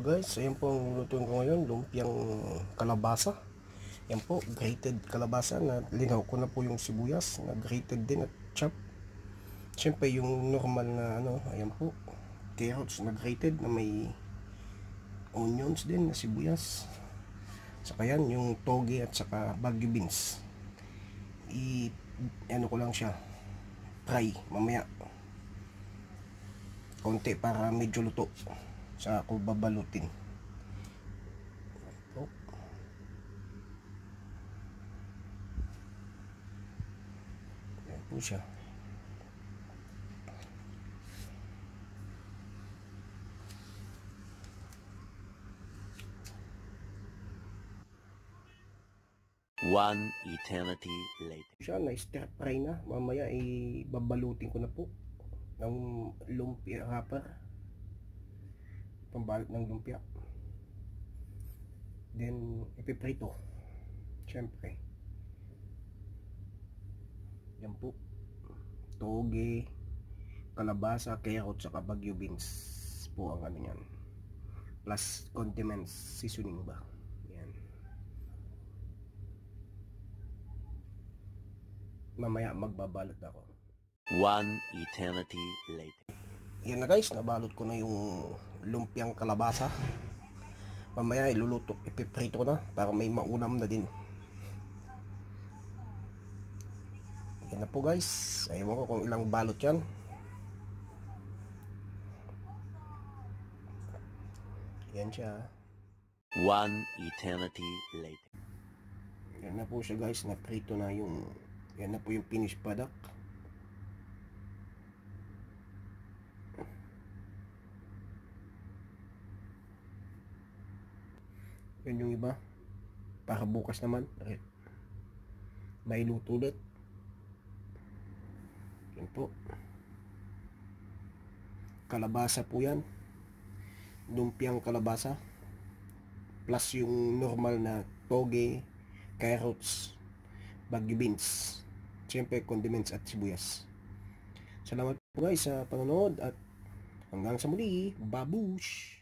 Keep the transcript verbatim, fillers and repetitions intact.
guys, ayan po ang lutuin ko ngayon, lumpiang kalabasa. Ayan po, grated kalabasa na linaw ko na po yung sibuyas na grated din at chop. Siyempre yung normal na ano, ayan po, carrots na grated na may onions din na sibuyas. Saka yan, yung toge at saka bagu beans. I, ano ko lang siya, fry mamaya. Konti para medyo luto. Saka ako babalutin. Oh. Ayan po siya. One eternity later. Siya na stir fry na. Mamaya ay babalutin ko na po ng lumpia wrapper. Pambalot ng lumpia. Then ipiprito. Siyempre. Yan po. Toge, kalabasa, carrot, saka bagu beans po ang ano yan. Plus condiments, seasoning ba. Yan. Mamaya magbabalot ako. One eternity later. Yan na guys, nabalot ko na yung lumpiang kalabasa. Mamaya iluluto, ipiprito ko na para may maunam na din. Yan na po guys. Ayaw ko kung ilang balot yan. Yan siya. One eternity later. Yan na po siya guys, naprito na yung, yan na po yung finished product. Yan yung iba. Para bukas naman. May luto ulit. Yan po. Kalabasa po yan. Lumpiang kalabasa. Plus yung normal na toge, carrots, bagu beans. Siyempre condiments at sibuyas. Salamat po guys sa panonood at hanggang sa muli. Babush!